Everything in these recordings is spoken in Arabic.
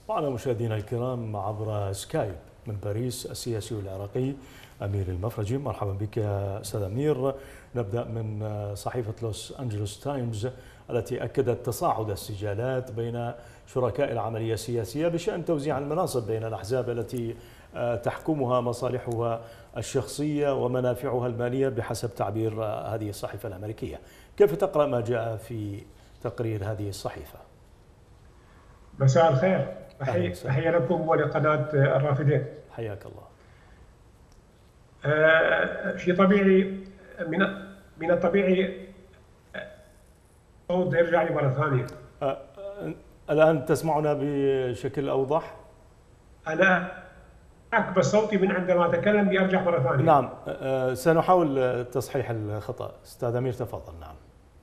معنا مشاهدينا الكرام عبر سكايب من باريس السياسي العراقي أمير المفرجي. مرحبا بك يا أستاذ أمير. نبدأ من صحيفة لوس أنجلوس تايمز التي أكدت تصاعد السجالات بين شركاء العملية السياسية بشأن توزيع المناصب بين الأحزاب التي تحكمها مصالحها الشخصية ومنافعها المالية بحسب تعبير هذه الصحيفة الأمريكية. كيف تقرأ ما جاء في تقرير هذه الصحيفة؟ مساء الخير. أهلا وسهلا. تحية لكم ولقناة الرافدين. حياك الله. شيء طبيعي، من الطبيعي الصوت يرجع لي مرة ثانية. الآن تسمعنا بشكل أوضح؟ أنا بس صوتي من عندما أتكلم بيرجع مرة ثانية. نعم، سنحاول تصحيح الخطأ. أستاذ أمير تفضل. نعم.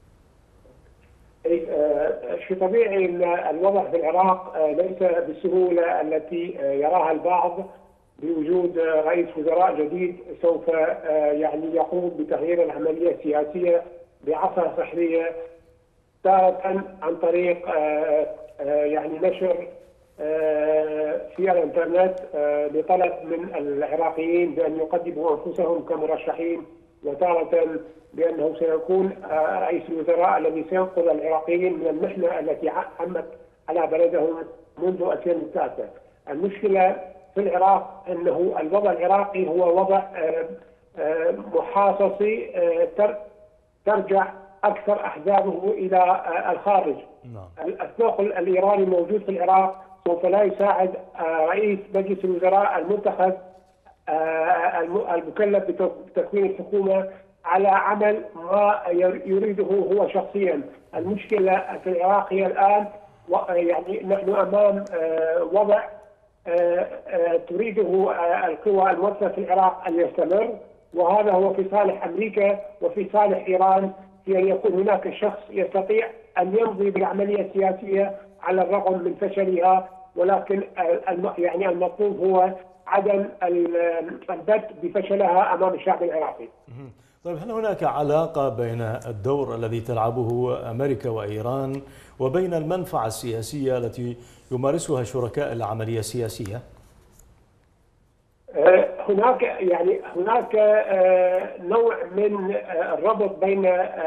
شيء طبيعي أن الوضع في العراق ليس بالسهولة التي يراها البعض، بوجود رئيس وزراء جديد سوف يقوم بتغيير العملية السياسية بعصا سحرية، تارة عن طريق نشر في الانترنت لطلب من العراقيين بأن يقدموا أنفسهم كمرشحين، وتارة بأنه سيكون رئيس الوزراء الذي سينقذ العراقيين من المحنة التي عمت على بلدهم منذ 2009. المشكلة في العراق أنه الوضع العراقي هو وضع محاصصي، ترجع أكثر أحزابه إلى الخارج. السوق الإيراني موجود في العراق سوف لا يساعد رئيس مجلس الوزراء المنتخب المكلف بتكوين الحكومة على عمل ما يريده هو شخصيا. المشكلة في العراق هي الآن نحن أمام وضع تريده القوى الموجودة في العراق أن يستمر، وهذا هو في صالح أمريكا وفي صالح إيران، في أن يكون هناك شخص يستطيع أن يمضي بالعملية السياسية على الرغم من فشلها، ولكن المطلوب هو عدم البت بفشلها أمام الشعب العراقي. طيب، هل هناك علاقة بين الدور الذي تلعبه أمريكا وإيران وبين المنفعة السياسية التي يمارسها شركاء العملية السياسية؟ هناك نوع من الربط بين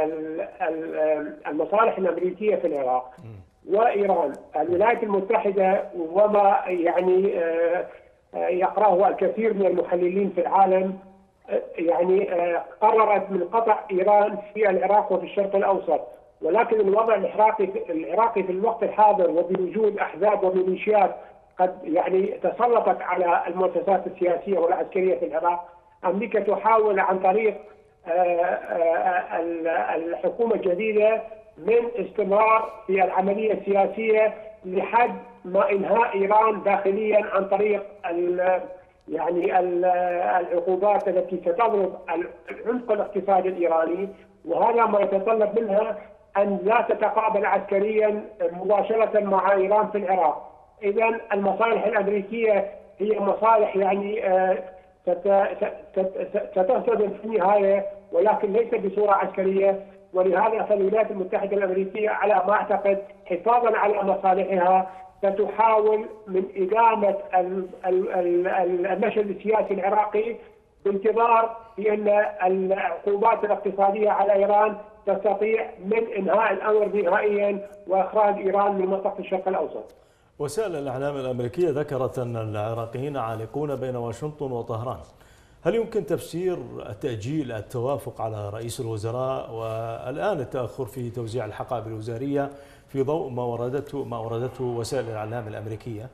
المصالح الأمريكية في العراق وإيران. الولايات المتحدة وما يقرأه الكثير من المحللين في العالم قررت من قطع إيران في العراق وفي الشرق الأوسط، ولكن الوضع العراقي في الوقت الحاضر وبوجود أحزاب وميليشيات قد تسلطت على المؤسسات السياسية والعسكرية في العراق، أمريكا تحاول عن طريق الحكومة الجديدة من استمرار في العملية السياسية لحد ما إنهاء إيران داخليا عن طريق العقوبات التي ستضرب العمق الاقتصادي الإيراني، وهذا ما يتطلب منها أن لا تتقابل عسكريا مباشرة مع إيران في العراق. إذن المصالح الأمريكية هي مصالح ستهتدم في النهاية، ولكن ليس بصورة عسكرية، ولهذا فالولايات المتحدة الأمريكية على ما أعتقد حفاظا على مصالحها ستحاول من إدامة المشهد السياسي العراقي بانتظار بأن العقوبات الاقتصادية على إيران تستطيع من إنهاء الأمر نهائيا وإخراج إيران من منطقة الشرق الأوسط. وسائل الإعلام الأمريكية ذكرت أن العراقيين عالقون بين واشنطن وطهران. هل يمكن تفسير تأجيل التوافق على رئيس الوزراء والآن التأخر في توزيع الحقائب الوزارية في ضوء ما وردته وسائل الإعلام الأمريكية؟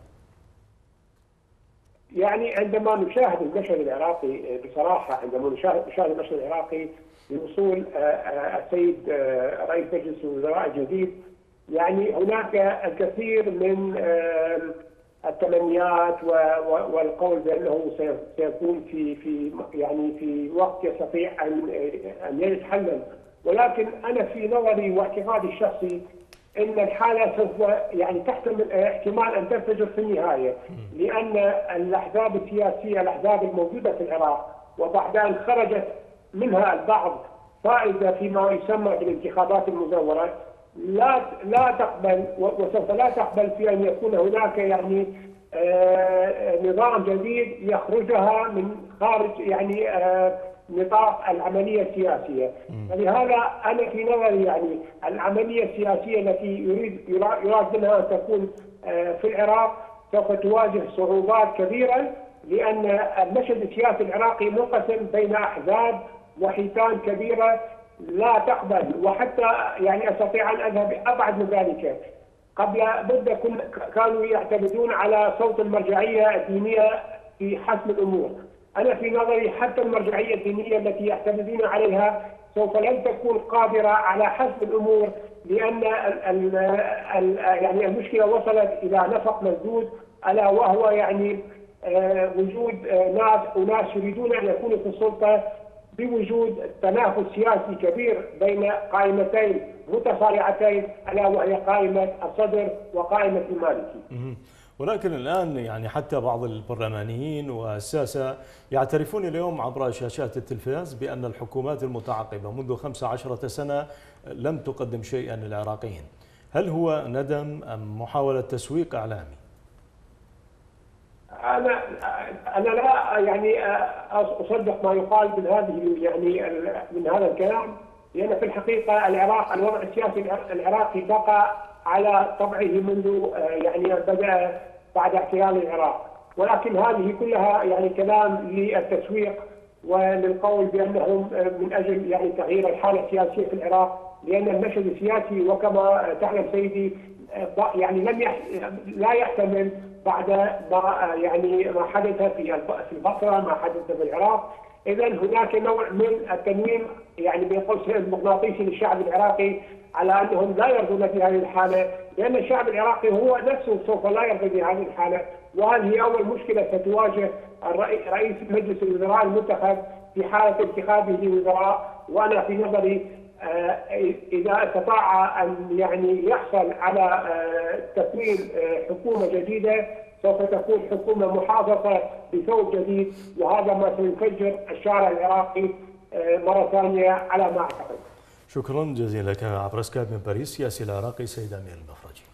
عندما نشاهد المشهد العراقي بصراحة، عندما نشاهد المشهد العراقي بوصول السيد رئيس مجلس الوزراء الجديد، هناك الكثير من التمنيات والقول بأنه سيكون في وقت يستطيع أن يجد حلا، ولكن أنا في نظري واعتقادي الشخصي أن الحالة سوف تحتمل احتمال أن تنفجر في النهاية، لأن الأحزاب السياسية، الأحزاب الموجودة في العراق وبعد أن خرجت منها البعض فائزة فيما يسمى بالانتخابات المزورة، لا تقبل وسوف لا تقبل في ان يكون هناك يعني نظام جديد يخرجها من خارج يعني نطاق العمليه السياسيه، فلهذا انا في نظري يعني العمليه السياسيه التي يراد منها ان تكون في العراق سوف تواجه صعوبات كبيره، لان المشهد السياسي العراقي منقسم بين احزاب وحيتان كبيره لا تقبل، وحتى يعني استطيع ان اذهب ابعد من ذلك. قبل مده كانوا يعتمدون على صوت المرجعيه الدينيه في حسم الامور. انا في نظري حتى المرجعيه الدينيه التي يعتمدون عليها سوف لن تكون قادره على حسم الامور، لان يعني المشكله وصلت الى نفق مسدود، الا وهو يعني وجود اناس يريدون ان يكونوا في السلطه بوجود تنافس سياسي كبير بين قائمتين متصارعتين، الا وهي قائمه الصدر وقائمه المالكي. ولكن الآن يعني حتى بعض البرلمانيين والساسة يعترفون اليوم عبر شاشات التلفاز بأن الحكومات المتعاقبة منذ 15 سنة لم تقدم شيئا للعراقيين. هل هو ندم أم محاولة تسويق إعلامي؟ أنا لا يعني أصدق ما يقال من هذه يعني من هذا الكلام، لأن في الحقيقة الوضع السياسي العراقي بقى على طبعه منذ يعني بدأ بعد احتلال العراق، ولكن هذه كلها يعني كلام للتسويق وللقول بأنهم من أجل يعني تغيير الحالة السياسية في العراق، لأن المشهد السياسي وكما تعلم سيدي يعني لا يحتمل بعد ما يعني ما حدث في البصره، ما حدث في العراق. اذا هناك نوع من التنويم يعني بين قوسين المغناطيسي للشعب العراقي على انهم لا يرضون بهذه الحاله، لان الشعب العراقي هو نفسه سوف لا يرضى بهذه الحاله، وهذه اول مشكله ستواجه رئيس مجلس الوزراء المنتخب في حاله انتخابه لوزراء. وانا في نظري إذا استطاع أن يعني يحصل على تكوين حكومة جديدة سوف تكون حكومة محافظة بثوب جديد، وهذا ما سيفجر الشارع العراقي مرة ثانية على ما أعتقد. شكرا جزيلا لك عبر سكايب من باريس سياسي العراقي سيد أمير المفرجي.